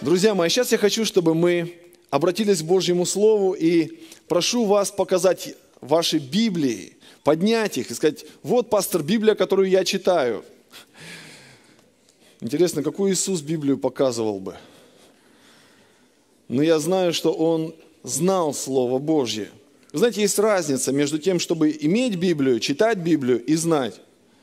Друзья мои, сейчас я хочу, чтобы мы обратились к Божьему Слову и прошу вас показать ваши Библии, поднять их и сказать: вот, пастор, Библия, которую я читаю. Интересно, какую Иисус Библию показывал бы? Но я знаю, что Он знал Слово Божье. Вы знаете, есть разница между тем, чтобы иметь Библию, читать Библию и знать.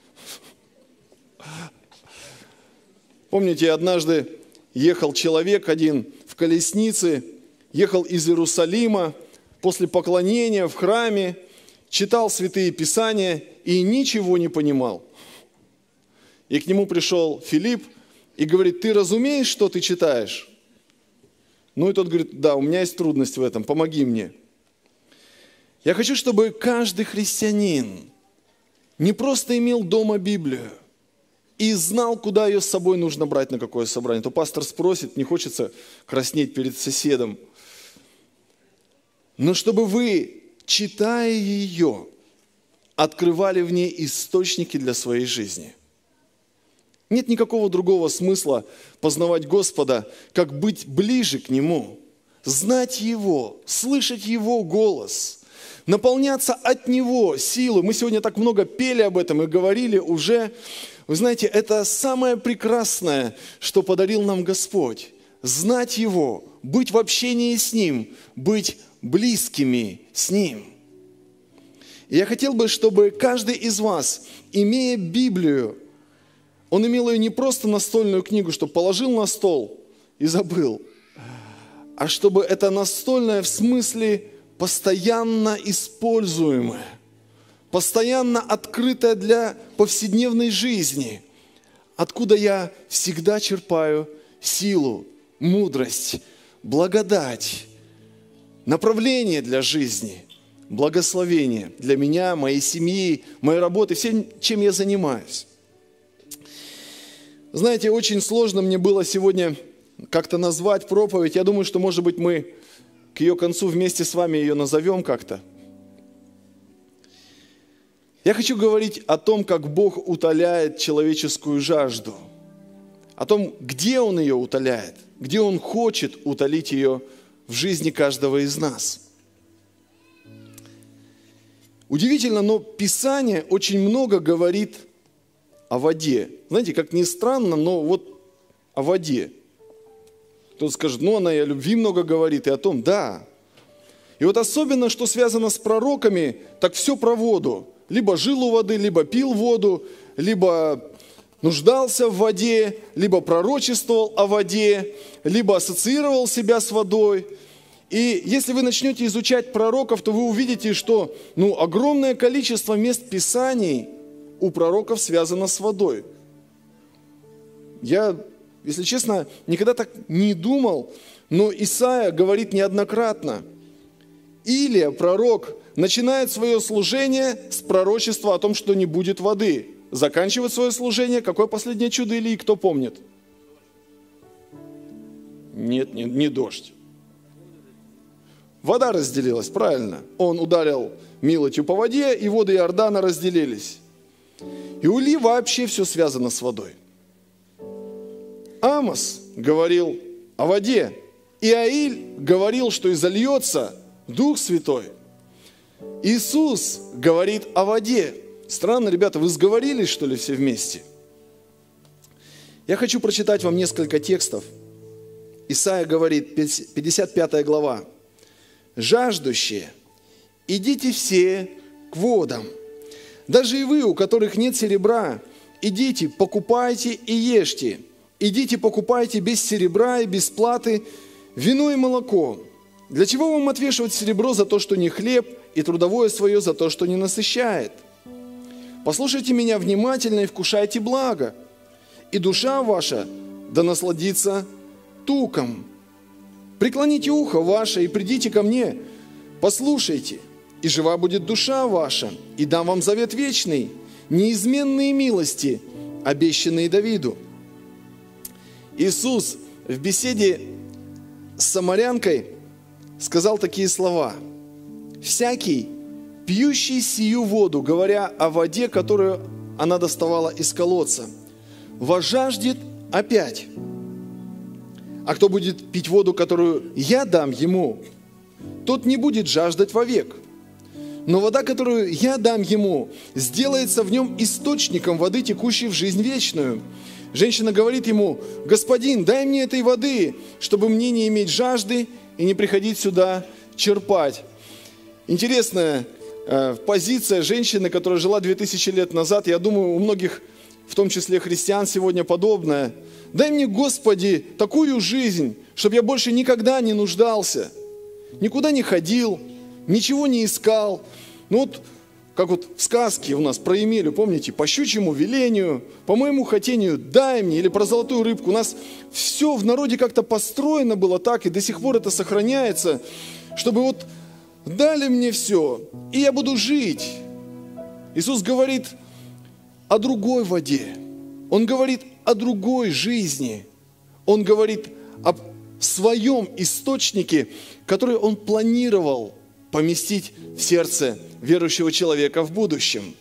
Помните, однажды ехал человек один в колеснице, ехал из Иерусалима, после поклонения в храме, читал Святые Писания и ничего не понимал. И к нему пришел Филипп и говорит: ты разумеешь, что ты читаешь? Ну и тот говорит: да, у меня есть трудность в этом, помоги мне. Я хочу, чтобы каждый христианин не просто имел дома Библию и знал, куда ее с собой нужно брать, на какое собрание. То пастор спросит, не хочется краснеть перед соседом. Но чтобы вы, читая ее, открывали в ней источники для своей жизни. Нет никакого другого смысла познавать Господа, как быть ближе к Нему, знать Его, слышать Его голос, наполняться от Него силой. Мы сегодня так много пели об этом и говорили уже. Вы знаете, это самое прекрасное, что подарил нам Господь. Знать Его, быть в общении с Ним, быть близкими с Ним. И я хотел бы, чтобы каждый из вас, имея Библию, он имел ее не просто настольную книгу, чтобы положил на стол и забыл, а чтобы это настольная в смысле постоянно используемая, постоянно открытая для повседневной жизни, откуда я всегда черпаю силу, мудрость, благодать, направление для жизни, благословение для меня, моей семьи, моей работы, всем, чем я занимаюсь. Знаете, очень сложно мне было сегодня как-то назвать проповедь. Я думаю, что, может быть, мы к ее концу вместе с вами ее назовем как-то. Я хочу говорить о том, как Бог утоляет человеческую жажду, о том, где Он ее утоляет, где Он хочет утолить ее в жизни каждого из нас. Удивительно, но Писание очень много говорит о воде. Знаете, как ни странно, но вот о воде. Кто-то скажет: ну она и о любви много говорит, и о том, да. И вот особенно, что связано с пророками, так все про воду. Либо жил у воды, либо пил воду, либо нуждался в воде, либо пророчествовал о воде, либо ассоциировал себя с водой. И если вы начнете изучать пророков, то вы увидите, что огромное количество мест Писаний у пророков связано с водой. Я, если честно, никогда так не думал, но Исаия говорит неоднократно. Илия, пророк, начинает свое служение с пророчества о том, что не будет воды. Заканчивает свое служение. Какое последнее чудо Илии, кто помнит? Нет, не дождь. Вода разделилась, правильно. Он ударил милостью по воде, и воды Иордана разделились. И у Илии вообще все связано с водой. Амос говорил о воде. Иаиль говорил, что изольется Дух Святой. Иисус говорит о воде. Странно, ребята, вы сговорились, что ли, все вместе? Я хочу прочитать вам несколько текстов. Исайя говорит, 55 глава. «Жаждущие, идите все к водам. Даже и вы, у которых нет серебра, идите, покупайте и ешьте. Идите, покупайте без серебра и без платы вино и молоко. Для чего вам отвешивать серебро за то, что не хлеб, и трудовое свое за то, что не насыщает? Послушайте меня внимательно и вкушайте благо, и душа ваша да насладится туком. Преклоните ухо ваше и придите ко мне, послушайте, и жива будет душа ваша, и дам вам завет вечный, неизменные милости, обещанные Давиду». Иисус в беседе с самарянкой сказал такие слова: «Всякий, пьющий сию воду, говоря о воде, которую она доставала из колодца, возжаждет опять. А кто будет пить воду, которую я дам ему, тот не будет жаждать вовек. Но вода, которую я дам ему, сделается в нем источником воды, текущей в жизнь вечную». Женщина говорит ему: «Господин, дай мне этой воды, чтобы мне не иметь жажды и не приходить сюда черпать». Интересная позиция женщины, которая жила 2000 лет назад. Я думаю, у многих, в том числе христиан, сегодня подобная. «Дай мне, Господи, такую жизнь, чтобы я больше никогда не нуждался, никуда не ходил, ничего не искал». Ну вот, как вот в сказке у нас про Емелю, помните, по щучьему велению, по моему хотению дай мне, или про золотую рыбку. У нас все в народе как-то построено было так, и до сих пор это сохраняется, чтобы вот дали мне все, и я буду жить. Иисус говорит о другой воде, Он говорит о другой жизни, Он говорит об своем источнике, который Он планировал поместить в сердце верующего человека в будущем.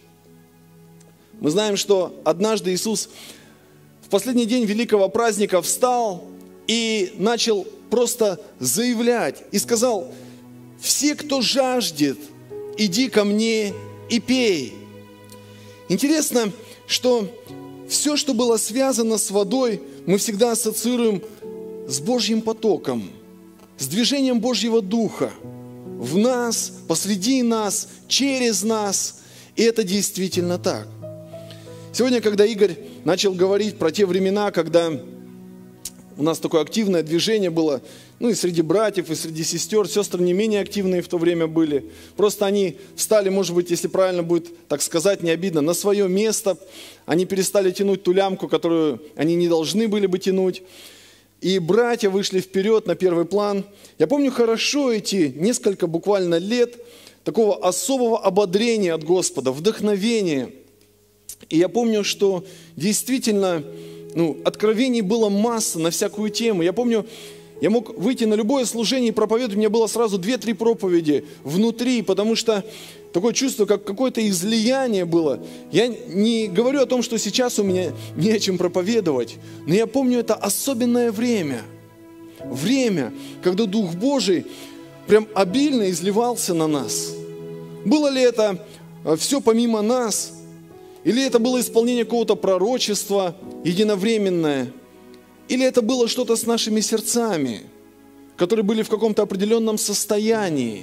Мы знаем, что однажды Иисус в последний день великого праздника встал и начал просто заявлять, и сказал: «Все, кто жаждет, иди ко мне и пей». Интересно, что все, что было связано с водой, мы всегда ассоциируем с Божьим потоком, с движением Божьего Духа в нас, посреди нас, через нас. И это действительно так. Сегодня, когда Игорь начал говорить про те времена, когда у нас такое активное движение было, и среди братьев, и среди сестер, сестры не менее активные в то время были. Просто они встали, может быть, если правильно будет так сказать, не обидно, на свое место. Они перестали тянуть ту лямку, которую они не должны были бы тянуть. И братья вышли вперед на первый план. Я помню хорошо эти несколько буквально лет такого особого ободрения от Господа, вдохновения. И я помню, что действительно откровений было масса на всякую тему. Я помню, я мог выйти на любое служение и проповедовать, у меня было сразу 2-3 проповеди внутри, потому что такое чувство, как какое-то излияние было. Я не говорю о том, что сейчас у меня не о чем проповедовать, но я помню это особенное время. Время, когда Дух Божий прям обильно изливался на нас. Было ли это все помимо нас? Или это было исполнение какого-то пророчества единовременное? Или это было что-то с нашими сердцами, которые были в каком-то определенном состоянии?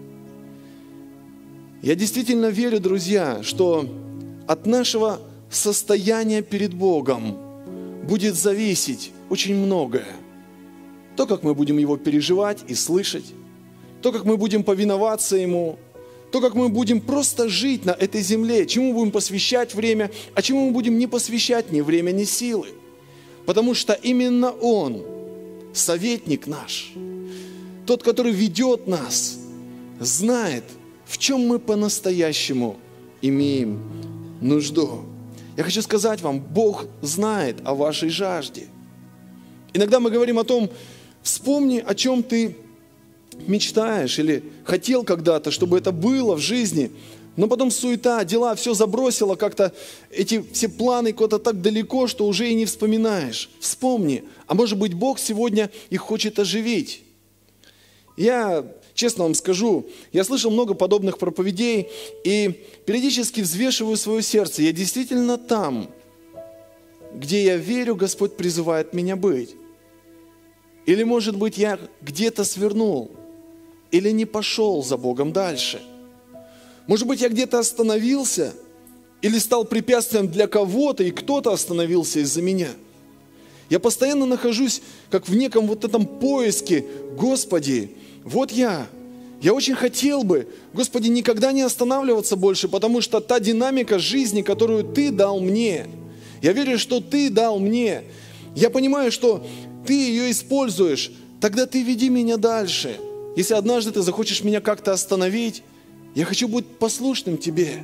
Я действительно верю, друзья, что от нашего состояния перед Богом будет зависеть очень многое. То, как мы будем Его переживать и слышать, то, как мы будем повиноваться Ему, то, как мы будем просто жить на этой земле, чему будем посвящать время, а чему мы будем не посвящать ни время, ни силы. Потому что именно Он, советник наш, тот, который ведет нас, знает, в чем мы по-настоящему имеем нужду. Я хочу сказать вам, Бог знает о вашей жажде. Иногда мы говорим о том, вспомни, о чем ты мечтаешь или хотел когда-то, чтобы это было в жизни, но потом суета, дела, все забросило как-то, эти все планы куда-то так далеко, что уже и не вспоминаешь. Вспомни, а может быть, Бог сегодня их хочет оживить. Я честно вам скажу, я слышал много подобных проповедей и периодически взвешиваю свое сердце. Я действительно там, где я верю, Господь призывает меня быть. Или, может быть, я где-то свернул, или не пошел за Богом дальше. Может быть, я где-то остановился, или стал препятствием для кого-то, и кто-то остановился из-за меня. Я постоянно нахожусь, как в неком вот этом поиске. Господи, вот я очень хотел бы, Господи, никогда не останавливаться больше, потому что та динамика жизни, которую Ты дал мне, я верю, что Ты дал мне, я понимаю, что Ты ее используешь, тогда Ты веди меня дальше. Если однажды Ты захочешь меня как-то остановить, я хочу быть послушным Тебе.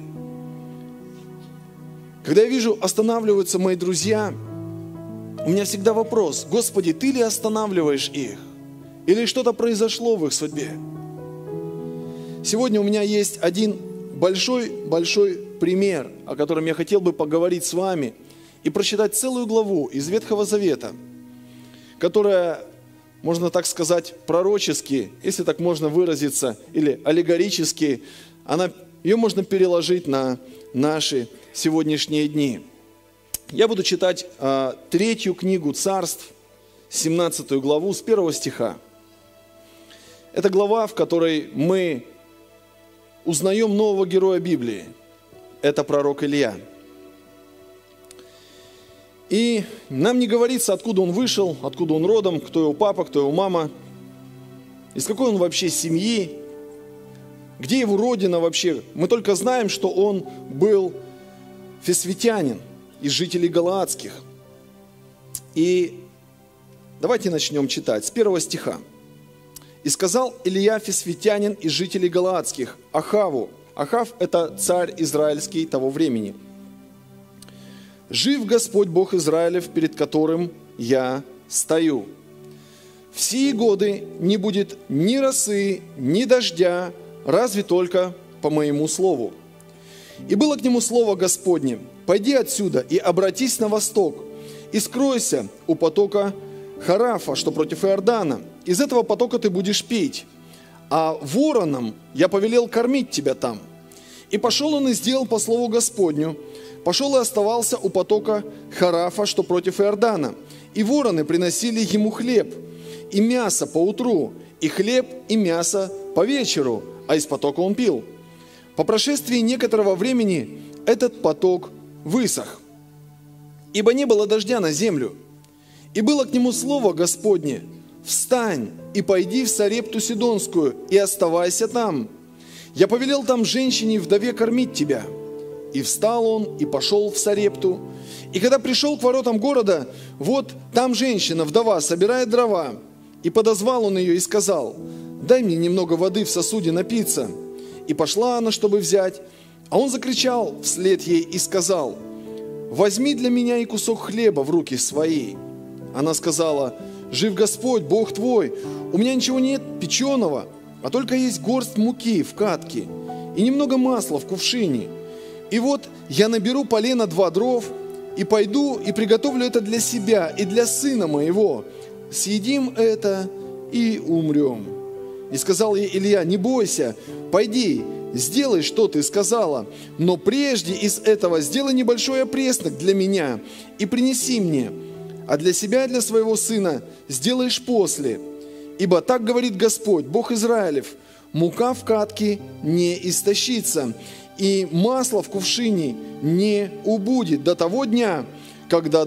Когда я вижу, останавливаются мои друзья, у меня всегда вопрос: Господи, Ты ли останавливаешь их? Или что-то произошло в их судьбе? Сегодня у меня есть один большой пример, о котором я хотел бы поговорить с вами и прочитать целую главу из Ветхого Завета, которая можно так сказать, пророчески, если так можно выразиться, или аллегорически, ее можно переложить на наши сегодняшние дни. Я буду читать 3 книгу Царств, 17 главу, с 1 стиха. Это глава, в которой мы узнаем нового героя Библии. Это пророк Илья. И нам не говорится, откуда он вышел, откуда он родом, кто его папа, кто его мама, из какой он вообще семьи, где его родина вообще. Мы только знаем, что он был фисвитянин, из жителей Галаадских. И давайте начнем читать с 1 стиха. «И сказал Илья фисвитянин из жителей Галаадских Ахаву». Ахав – это царь израильский того времени. «Жив Господь Бог Израилев, перед которым я стою. В сии годы не будет ни росы, ни дождя, разве только по моему слову. И было к нему слово Господне: пойди отсюда и обратись на восток, и скройся у потока Харафа, что против Иордана. Из этого потока ты будешь пить, а воронам я повелел кормить тебя там. И пошел он и сделал по слову Господню. Пошел и оставался у потока Харафа, что против Иордана. И вороны приносили ему хлеб и мясо по утру, и хлеб и мясо по вечеру, а из потока он пил. По прошествии некоторого времени этот поток высох, ибо не было дождя на землю. И было к нему слово Господне: встань и пойди в Сарепту Сидонскую, и оставайся там. Я повелел там женщине вдове кормить тебя. И встал он, и пошел в Сарепту. И когда пришел к воротам города, вот там женщина, вдова, собирает дрова. И подозвал он ее и сказал: дай мне немного воды в сосуде напиться. И пошла она, чтобы взять. А он закричал вслед ей и сказал: возьми для меня и кусок хлеба в руки свои. Она сказала: жив Господь, Бог твой, у меня ничего нет печеного, а только есть горсть муки в катке и немного масла в кувшине. И вот я наберу полено 2 дров, и пойду и приготовлю это для себя и для сына моего. Съедим это и умрем. И сказал ей Илья: не бойся, пойди, сделай, что ты сказала, но прежде из этого сделай небольшой опреснок для меня и принеси мне, а для себя и для своего сына сделаешь после. Ибо так говорит Господь, Бог Израилев: мука в катке не истощится, и масло в кувшине не убудет до того дня, когда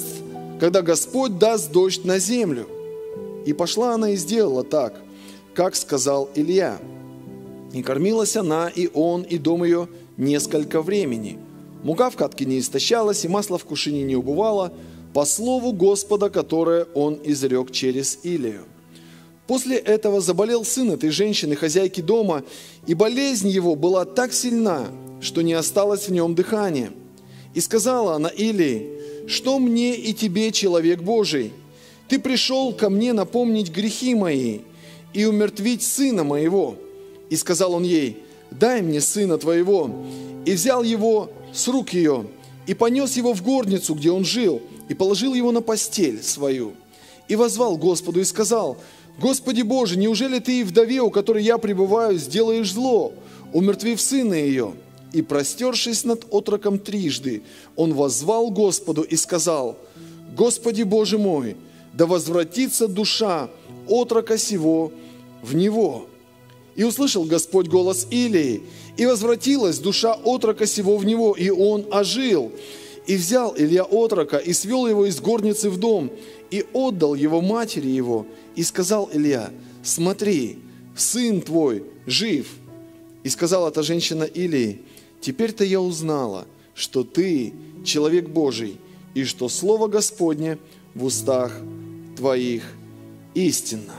Господь даст дождь на землю. И пошла она и сделала так, как сказал Илья. И кормилась она, и он, и дом ее несколько времени. Мука в катке не истощалась, и масло в кувшине не убывало, по слову Господа, которое он изрек через Илию. После этого заболел сын этой женщины, хозяйки дома, и болезнь его была так сильна, что не осталось в нем дыхания. И сказала она Илии: что мне и тебе, человек Божий? Ты пришел ко мне напомнить грехи мои и умертвить сына моего. И сказал он ей: дай мне сына твоего. И взял его с рук ее, и понес его в горницу, где он жил, и положил его на постель свою. И воззвал Господу и сказал: Господи Боже, неужели ты и вдове, у которой я пребываю, сделаешь зло, умертвив сына ее? И, простершись над отроком трижды, он воззвал Господу и сказал: Господи Боже мой, да возвратится душа отрока сего в него. И услышал Господь голос Илии, и возвратилась душа отрока сего в него, и он ожил. И взял Илья отрока, и свел его из горницы в дом, и отдал его матери его. И сказал Илья: смотри, сын твой жив. И сказала эта женщина Илии: теперь-то я узнала, что ты человек Божий, и что слово Господне в устах твоих истинно.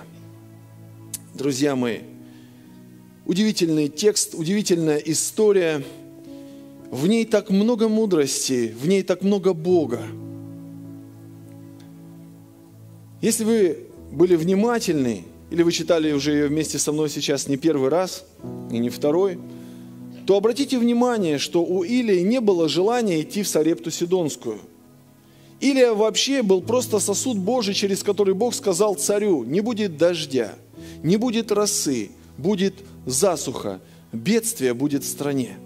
Друзья мои, удивительный текст, удивительная история. В ней так много мудрости, в ней так много Бога. Если вы были внимательны, или вы читали уже ее вместе со мной сейчас не первый раз, и не второй, то обратите внимание, что у Илии не было желания идти в Сарепту Сидонскую. Илия вообще был просто сосуд Божий, через который Бог сказал царю: не будет дождя, не будет росы, будет засуха, бедствие будет в стране.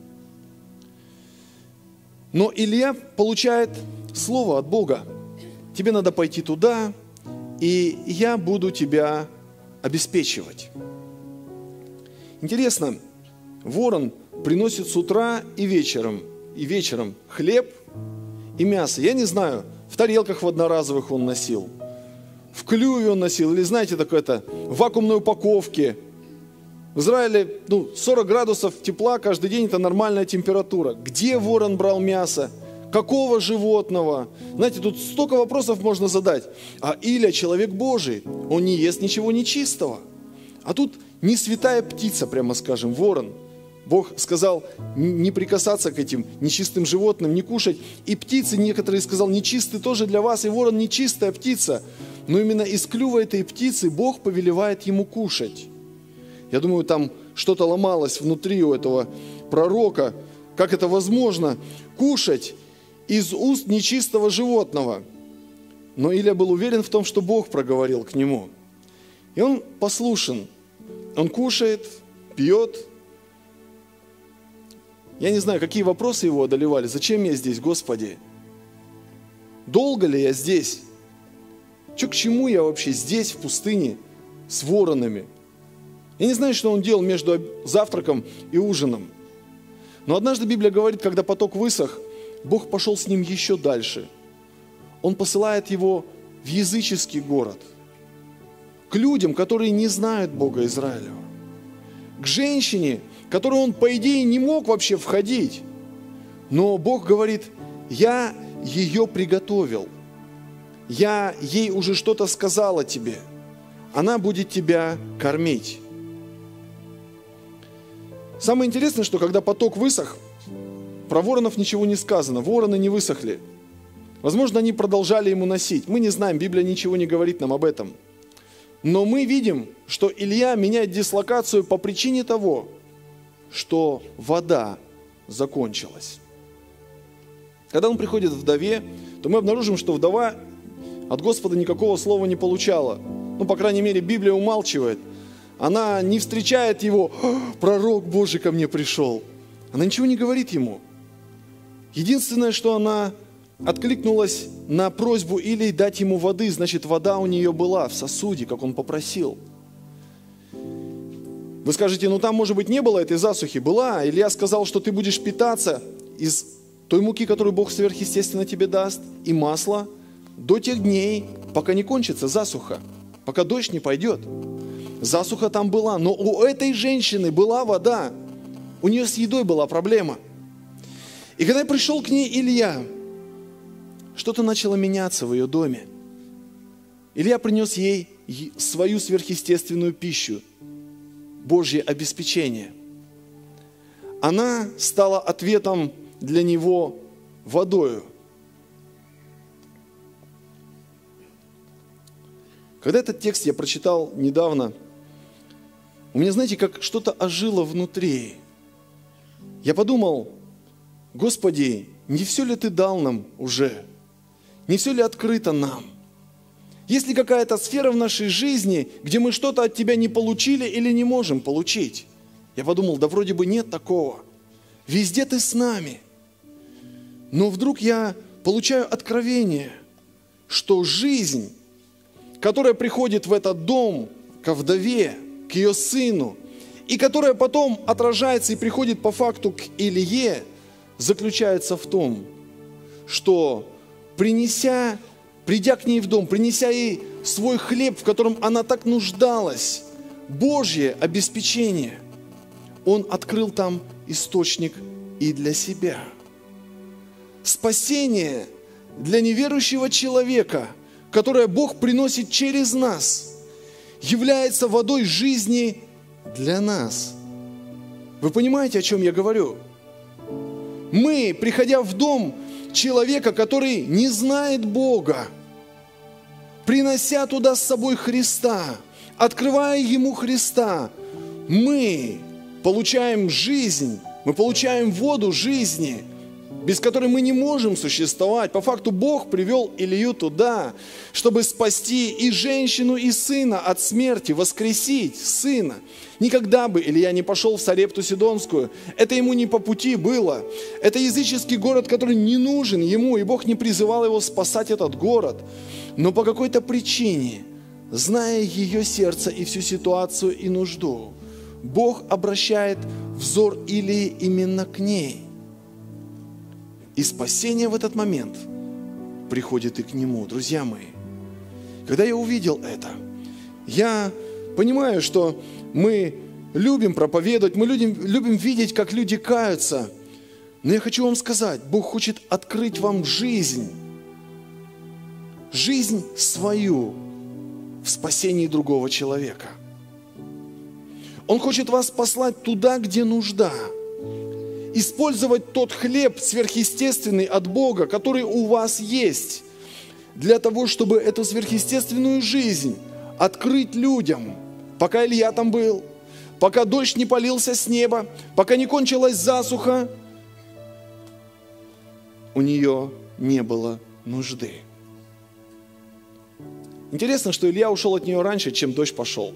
Но Илья получает слово от Бога: тебе надо пойти туда, и я буду тебя обеспечивать. Интересно, ворон приносит с утра и вечером хлеб и мясо. Я не знаю, в тарелках в одноразовых он носил, в клюве он носил, или знаете, такое-то, в вакуумной упаковке. В Израиле 40 градусов тепла каждый день – это нормальная температура. Где ворон брал мясо? Какого животного? Знаете, тут столько вопросов можно задать. А Илия человек Божий, он не ест ничего нечистого. А тут не святая птица, прямо скажем, ворон. Бог сказал не прикасаться к этим нечистым животным, не кушать. И птицы, некоторые сказал, нечистые тоже для вас, и ворон нечистая птица. Но именно из клюва этой птицы Бог повелевает ему кушать. Я думаю, там что-то ломалось внутри у этого пророка. Как это возможно? Кушать из уст нечистого животного. Но Илия был уверен в том, что Бог проговорил к нему. И он послушен. Он кушает, пьет. Я не знаю, какие вопросы его одолевали. Зачем я здесь, Господи? Долго ли я здесь? К чему я вообще здесь, в пустыне, с воронами? Я не знаю, что он делал между завтраком и ужином. Но однажды Библия говорит, когда поток высох, Бог пошел с ним еще дальше. Он посылает его в языческий город, к людям, которые не знают Бога Израилева, к женщине, которую он, по идее, не мог вообще входить. Но Бог говорит: я ее приготовил, я ей уже что-то сказал о тебе, она будет тебя кормить. Самое интересное, что когда поток высох, про воронов ничего не сказано, вороны не высохли. Возможно, они продолжали ему носить. Мы не знаем, Библия ничего не говорит нам об этом. Но мы видим, что Илья меняет дислокацию по причине того, что вода закончилась. Когда он приходит к вдове, то мы обнаружим, что вдова от Господа никакого слова не получала. По крайней мере, Библия умалчивает. Она не встречает его: пророк Божий ко мне пришел. Она ничего не говорит ему. Единственное, что она откликнулась на просьбу Илии дать ему воды, значит, вода у нее была в сосуде, как он попросил. Вы скажете, там, может быть, не было этой засухи. Была. Илья сказал, что ты будешь питаться из той муки, которую Бог сверхъестественно тебе даст, и масла до тех дней, пока не кончится засуха, пока дождь не пойдет. Засуха там была, но у этой женщины была вода. У нее с едой была проблема. И когда пришел к ней Илья, что-то начало меняться в ее доме. Илья принес ей свою сверхъестественную пищу, Божье обеспечение. Она стала ответом для него водою. Когда этот текст я прочитал недавно, у меня, знаете, как что-то ожило внутри. Я подумал: Господи, не все ли Ты дал нам уже? Не все ли открыто нам? Есть ли какая-то сфера в нашей жизни, где мы что-то от Тебя не получили или не можем получить? Я подумал, да вроде бы нет такого. Везде Ты с нами. Но вдруг я получаю откровение, что жизнь, которая приходит в этот дом ко вдове, к ее сыну, и которая потом отражается и приходит по факту к Илье, заключается в том, что придя к ней в дом, принеся ей свой хлеб, в котором она так нуждалась, Божье обеспечение, он открыл там источник и для себя. Спасение для неверующего человека, которое Бог приносит через нас, является водой жизни для нас. Вы понимаете, о чем я говорю? Мы, приходя в дом человека, который не знает Бога, принося туда с собой Христа, открывая ему Христа, мы получаем жизнь, мы получаем воду жизни без которой мы не можем существовать. По факту Бог привел Илью туда, чтобы спасти и женщину, и сына от смерти, воскресить сына. Никогда бы Илья не пошел в Сарепту Сидонскую. Это ему не по пути было. Это языческий город, который не нужен ему, и Бог не призывал его спасать этот город. Но по какой-то причине, зная ее сердце и всю ситуацию и нужду, Бог обращает взор Илии именно к ней. И спасение в этот момент приходит и к нему. Друзья мои, когда я увидел это, я понимаю, что мы любим проповедовать, мы любим видеть, как люди каются. Но я хочу вам сказать, Бог хочет открыть вам жизнь свою в спасении другого человека. Он хочет вас послать туда, где нужда. Использовать тот хлеб сверхъестественный от Бога, который у вас есть, для того, чтобы эту сверхъестественную жизнь открыть людям, пока Илья там был, пока дождь не полился с неба, пока не кончилась засуха, у нее не было нужды. Интересно, что Илья ушел от нее раньше, чем дождь пошел.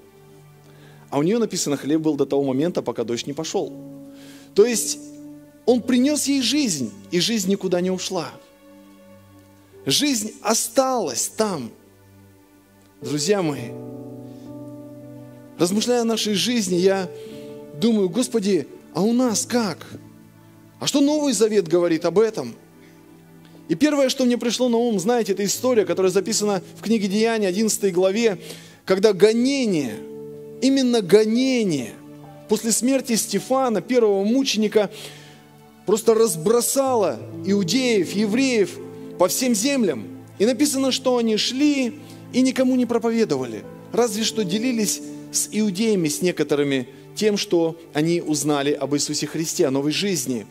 А у нее написано, хлеб был до того момента, пока дождь не пошел. То есть он принес ей жизнь, и жизнь никуда не ушла. Жизнь осталась там. Друзья мои, размышляя о нашей жизни, я думаю, Господи, а у нас как? А что Новый Завет говорит об этом? И первое, что мне пришло на ум, знаете, это история, которая записана в книге Деяний, 11 главе, когда гонение, именно гонение, после смерти Стефана, первого мученика, просто разбросало иудеев, евреев по всем землям. И написано, что они шли и никому не проповедовали, разве что делились с иудеями, с некоторыми, тем, что они узнали об Иисусе Христе, о новой жизни.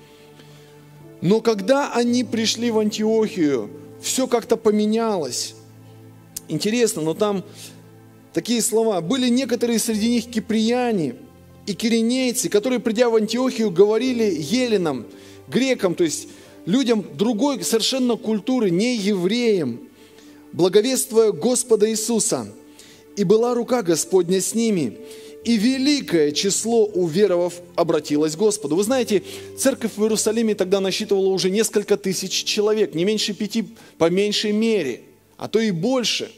Но когда они пришли в Антиохию, все как-то поменялось. Интересно, но там такие слова. Были некоторые среди них киприяне и киринейцы, которые, придя в Антиохию, говорили еленам, грекам, то есть людям другой совершенно культуры, не евреям, благовествуя Господа Иисуса. И была рука Господня с ними, и великое число уверовав обратилось к Господу. Вы знаете, церковь в Иерусалиме тогда насчитывала уже несколько тысяч человек, не меньше 5 по меньшей мере, а то и больше.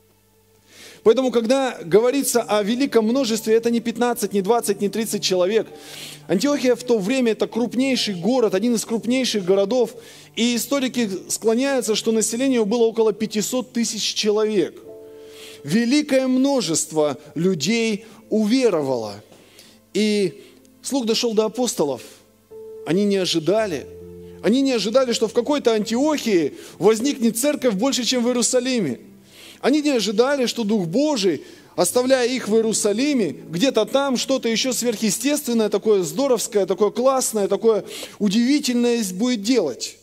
Поэтому, когда говорится о великом множестве, это не 15, не 20, не 30 человек. Антиохия в то время это крупнейший город, один из крупнейших городов. И историки склоняются, что население было около 500 тысяч человек. Великое множество людей уверовало. И слух дошел до апостолов. Они не ожидали, что в какой-то Антиохии возникнет церковь больше, чем в Иерусалиме. Они не ожидали, что Дух Божий, оставляя их в Иерусалиме, где-то там что-то еще сверхъестественное, такое здоровское, такое классное, такое удивительное будет делать.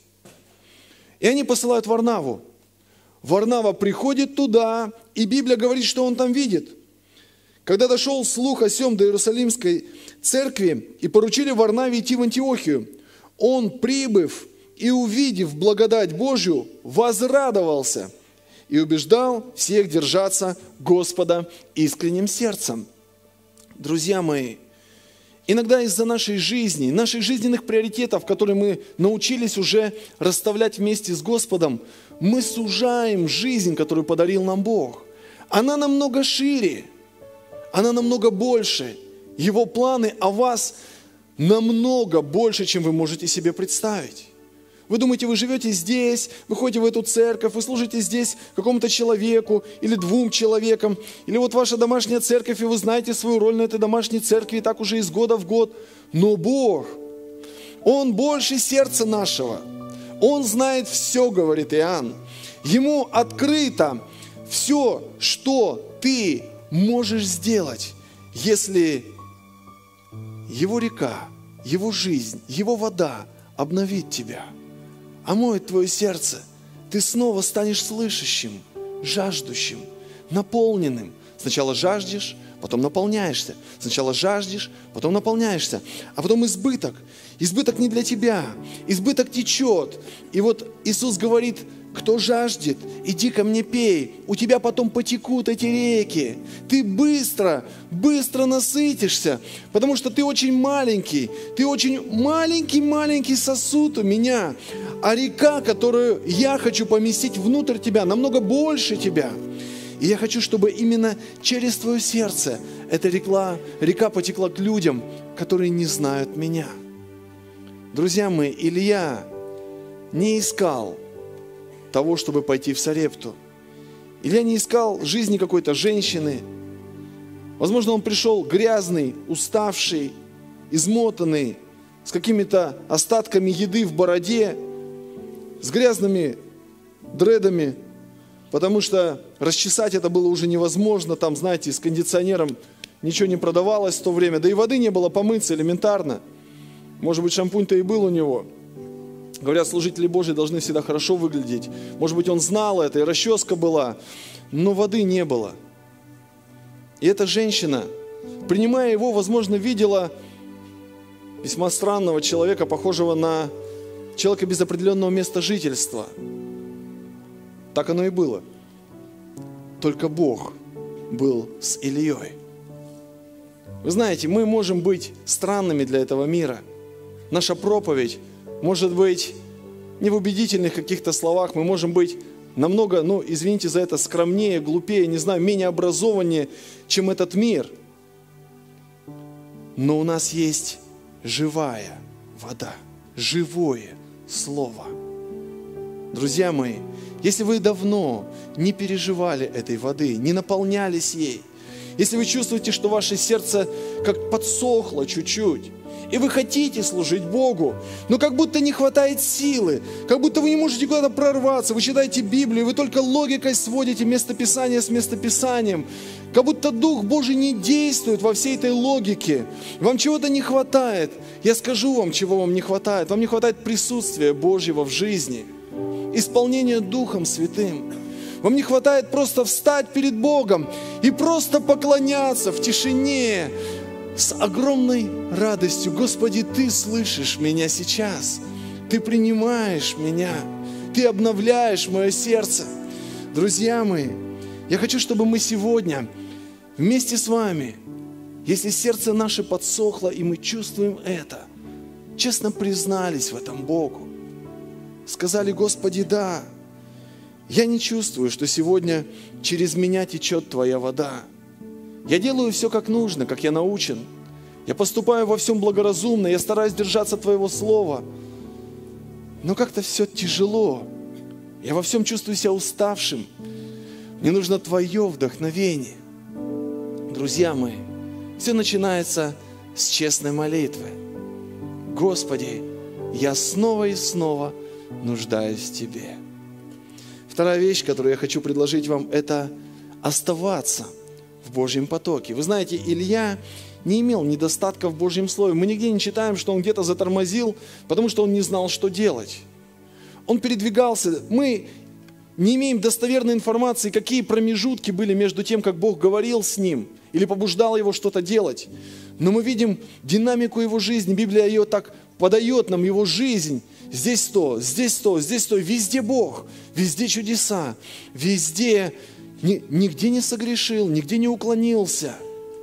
И они посылают Варнаву. Варнава приходит туда, и Библия говорит, что он там видит. Когда дошел слух о сем до Иерусалимской церкви, и поручили Варнаве идти в Антиохию, он, прибыв и увидев благодать Божью, возрадовался и убеждал всех держаться Господа искренним сердцем. Друзья мои, иногда из-за нашей жизни, наших жизненных приоритетов, которые мы научились уже расставлять вместе с Господом, мы сужаем жизнь, которую подарил нам Бог. Она намного шире, она намного больше. Его планы о вас намного больше, чем вы можете себе представить. Вы думаете, вы живете здесь, вы ходите в эту церковь, вы служите здесь какому-то человеку или 2 человекам, или вот ваша домашняя церковь, и вы знаете свою роль на этой домашней церкви, и так уже из года в год. Но Бог, Он больше сердца нашего. Он знает все, говорит Иоанн. Ему открыто все, что ты можешь сделать, если Его река, Его жизнь, Его вода обновит тебя, омоет твое сердце, ты снова станешь слышащим, жаждущим, наполненным, Сначала жаждешь, потом наполняешься. Сначала жаждешь, потом наполняешься. А потом избыток. Избыток не для тебя. Избыток течет. И вот Иисус говорит: кто жаждет, иди ко мне пей. У тебя потом потекут эти реки. Ты быстро насытишься, потому что ты очень маленький. Ты очень маленький сосуд у меня. А река, которую я хочу поместить внутрь тебя, намного больше тебя. И я хочу, чтобы именно через твое сердце эта река потекла к людям, которые не знают меня. Друзья мои, Илья не искал того, чтобы пойти в Сарепту. Илья не искал жизни какой-то женщины. Возможно, он пришел грязный, уставший, измотанный, с какими-то остатками еды в бороде, с грязными дредами, потому что расчесать это было уже невозможно. Там, знаете, с кондиционером ничего не продавалось в то время. Да и воды не было помыться элементарно. Может быть, шампунь-то и был у него. Говорят, служители Божьи должны всегда хорошо выглядеть. Может быть, он знал это, и расческа была, но воды не было. И эта женщина, принимая его, возможно, видела весьма странного человека, похожего на человека без определенного места жительства. Так оно и было. Только Бог был с Ильей. Вы знаете, мы можем быть странными для этого мира. Наша проповедь может быть не в убедительных каких-то словах. Мы можем быть намного, извините за это, скромнее, глупее, не знаю, менее образованнее, чем этот мир. Но у нас есть живая вода, живое слово. Друзья мои, если вы давно не переживали этой воды, не наполнялись ей, если вы чувствуете, что ваше сердце как подсохло чуть-чуть, и вы хотите служить Богу, но как будто не хватает силы, как будто вы не можете куда-то прорваться, вы читаете Библию, вы только логикой сводите местописание с местописанием, как будто Дух Божий не действует во всей этой логике, вам чего-то не хватает. Я скажу вам, чего вам не хватает. Вам не хватает присутствия Божьего в жизни, исполнения Духом Святым. Вам не хватает просто встать перед Богом и просто поклоняться в тишине, с огромной радостью. Господи, Ты слышишь меня сейчас, Ты принимаешь меня, Ты обновляешь мое сердце. Друзья мои, я хочу, чтобы мы сегодня вместе с вами, если сердце наше подсохло и мы чувствуем это, честно признались в этом Богу, сказали: Господи, да, я не чувствую, что сегодня через меня течет Твоя вода. Я делаю все как нужно, как я научен. Я поступаю во всем благоразумно, я стараюсь держаться Твоего Слова. Но как-то все тяжело. Я во всем чувствую себя уставшим. Мне нужно Твое вдохновение. Друзья мои, все начинается с честной молитвы. Господи, я снова и снова нуждаюсь в Тебе. Вторая вещь, которую я хочу предложить вам, это оставаться в Божьем потоке. Вы знаете, Илья не имел недостатка в Божьем Слове. Мы нигде не читаем, что он где-то затормозил, потому что он не знал, что делать. Он передвигался. Мы не имеем достоверной информации, какие промежутки были между тем, как Бог говорил с ним или побуждал его что-то делать. Но мы видим динамику его жизни. Библия ее так подает нам, его жизнь. Здесь то, здесь то, здесь то. Везде Бог, везде чудеса, везде. Нигде не согрешил, нигде не уклонился.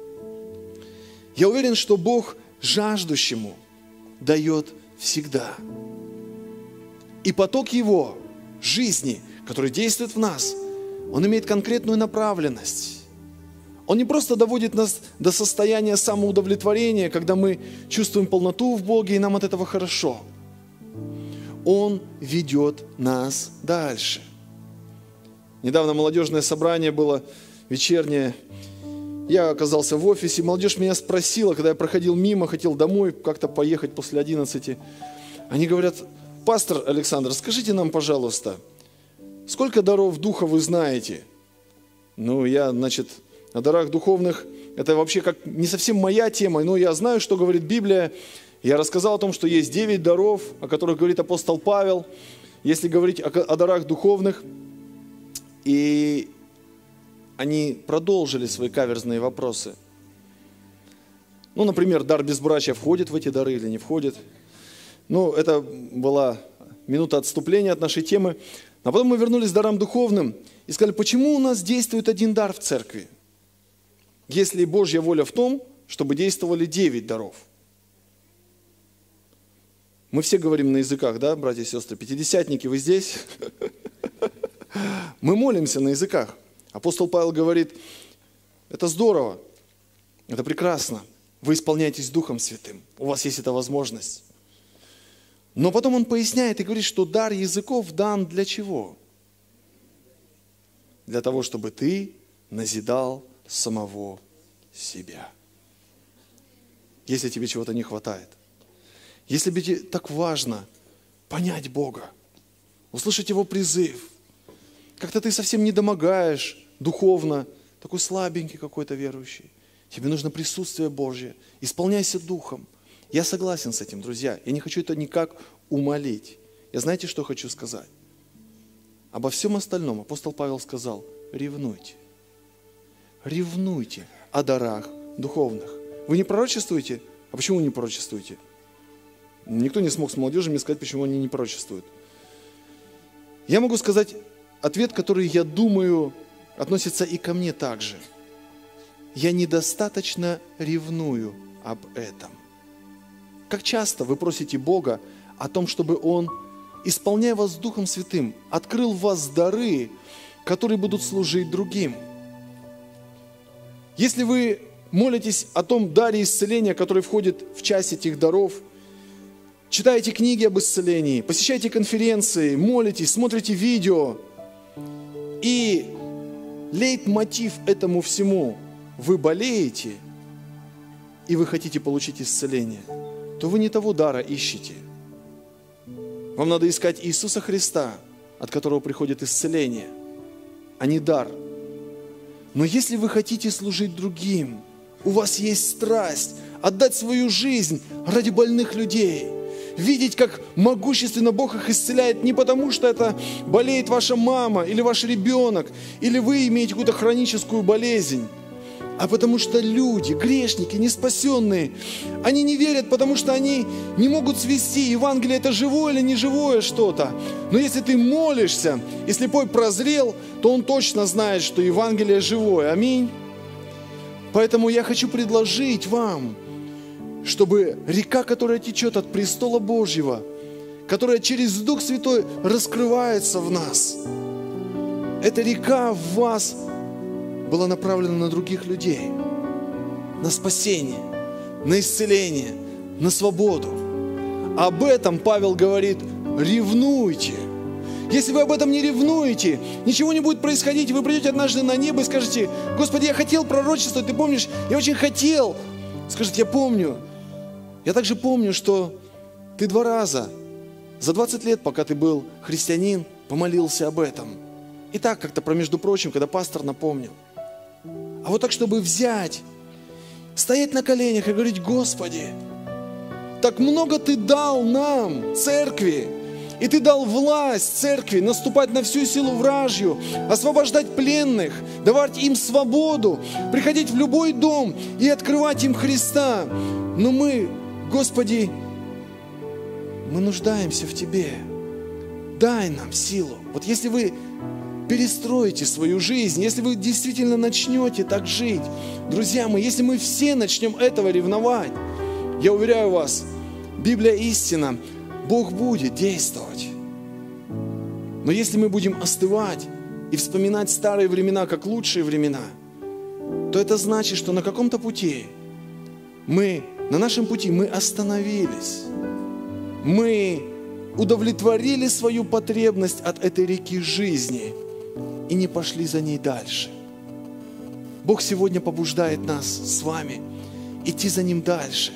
Я уверен, что Бог жаждущему дает всегда. И поток Его жизни, который действует в нас, он имеет конкретную направленность. Он не просто доводит нас до состояния самоудовлетворения, когда мы чувствуем полноту в Боге, и нам от этого хорошо. Он ведет нас дальше. Недавно молодежное собрание было вечернее. Я оказался в офисе. Молодежь меня спросила, когда я проходил мимо, хотел домой как-то поехать после 11. Они говорят: пастор Александр, скажите нам, пожалуйста, сколько даров Духа вы знаете? Я, о дарах духовных, это вообще как не совсем моя тема, но я знаю, что говорит Библия. Я рассказал о том, что есть 9 даров, о которых говорит апостол Павел. Если говорить о дарах духовных, и они продолжили свои каверзные вопросы. Ну, например, дар безбрачия входит в эти дары или не входит. Ну, это была минута отступления от нашей темы. А потом мы вернулись к дарам духовным и сказали, почему у нас действует один дар в церкви, если Божья воля в том, чтобы действовали 9 даров. Мы все говорим на языках, да, братья и сестры? Пятидесятники, вы здесь? Мы молимся на языках. Апостол Павел говорит, это здорово, это прекрасно. Вы исполняетесь Духом Святым, у вас есть эта возможность. Но потом он поясняет и говорит, что дар языков дан для чего? Для того, чтобы ты назидал самого себя. Если тебе чего-то не хватает. Если тебе так важно понять Бога, услышать Его призыв, как-то ты совсем не домогаешь духовно, такой слабенький какой-то верующий. Тебе нужно присутствие Божье. Исполняйся Духом. Я согласен с этим, друзья. Я не хочу это никак умолить. Я знаете, что хочу сказать? Обо всем остальном апостол Павел сказал, ревнуйте. Ревнуйте о дарах духовных. Вы не пророчествуете? А почему не пророчествуете? Никто не смог с молодежью мне сказать, почему они не пророчествуют. Я могу сказать ответ, который, я думаю, относится и ко мне также. Я недостаточно ревную об этом. Как часто вы просите Бога о том, чтобы Он, исполняя вас Духом Святым, открыл в вас дары, которые будут служить другим. Если вы молитесь о том даре исцеления, который входит в часть этих даров, читаете книги об исцелении, посещаете конференции, молитесь, смотрите видео, и лейтмотив этому всему – вы болеете, и вы хотите получить исцеление, то вы не того дара ищете. Вам надо искать Иисуса Христа, от которого приходит исцеление, а не дар. Но если вы хотите служить другим, у вас есть страсть отдать свою жизнь ради больных людей, видеть, как могущественно Бог их исцеляет не потому, что это болеет ваша мама или ваш ребенок, или вы имеете какую-то хроническую болезнь, а потому что люди, грешники, неспасенные, они не верят, потому что они не могут свести, Евангелие это живое или не живое что-то. Но если ты молишься, и слепой прозрел, то он точно знает, что Евангелие живое. Аминь. Поэтому я хочу предложить вам, чтобы река, которая течет от престола Божьего, которая через Дух Святой раскрывается в нас, эта река в вас была направлена на других людей, на спасение, на исцеление, на свободу. Об этом Павел говорит, ревнуйте. Если вы об этом не ревнуете, ничего не будет происходить. Вы придете однажды на небо и скажете, Господи, я хотел пророчествовать, ты помнишь? Я очень хотел. Скажет, я помню. Я также помню, что ты 2 раза за 20 лет, пока ты был христианин, помолился об этом. И так как-то, между прочим, когда пастор напомнил. А вот так, чтобы взять, стоять на коленях и говорить, Господи, так много Ты дал нам, церкви, и Ты дал власть церкви наступать на всю силу вражью, освобождать пленных, давать им свободу, приходить в любой дом и открывать им Христа. Но мы, Господи, мы нуждаемся в Тебе. Дай нам силу. Вот если вы перестроите свою жизнь, если вы действительно начнете так жить, друзья мои, если мы все начнем этого ревновать, я уверяю вас, Библия истина, Бог будет действовать. Но если мы будем остывать и вспоминать старые времена как лучшие времена, то это значит, что на каком-то пути на нашем пути мы остановились. Мы удовлетворили свою потребность от этой реки жизни и не пошли за ней дальше. Бог сегодня побуждает нас с вами идти за Ним дальше.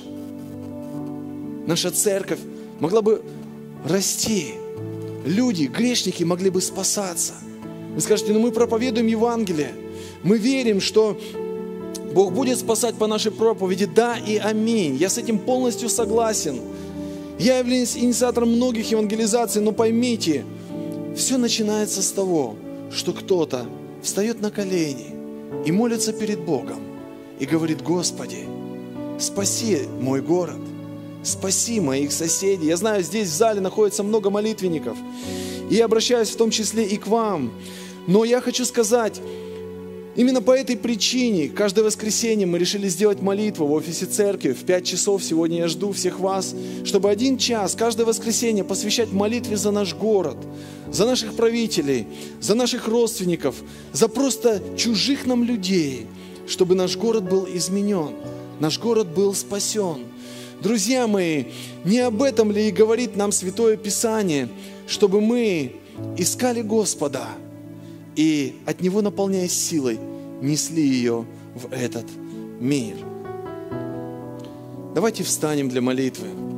Наша церковь могла бы расти. Люди, грешники могли бы спасаться. Вы скажете, мы проповедуем Евангелие. Мы верим, что Бог будет спасать по нашей проповеди. Да и аминь. Я с этим полностью согласен. Я являюсь инициатором многих евангелизаций, но поймите, все начинается с того, что кто-то встает на колени и молится перед Богом и говорит: Господи, спаси мой город, спаси моих соседей. Я знаю, здесь в зале находится много молитвенников, и я обращаюсь в том числе и к вам. Но я хочу сказать, именно по этой причине каждое воскресенье мы решили сделать молитву в офисе церкви в 5 часов. Сегодня я жду всех вас, чтобы 1 час каждое воскресенье посвящать молитве за наш город, за наших правителей, за наших родственников, за просто чужих нам людей, чтобы наш город был изменен, наш город был спасен. Друзья мои, не об этом ли и говорит нам Святое Писание, чтобы мы искали Господа и от Него, наполняясь силой, несли ее в этот мир. Давайте встанем для молитвы.